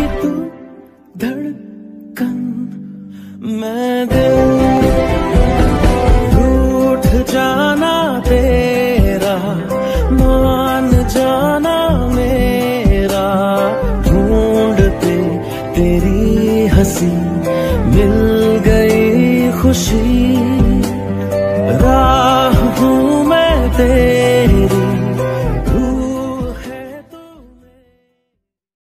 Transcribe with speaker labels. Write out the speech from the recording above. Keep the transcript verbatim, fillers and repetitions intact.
Speaker 1: तू धड़कन, मैं दिल रूठ जाना तेरा, मान जाना मेरा, ढूंढते तेरी हंसी मिल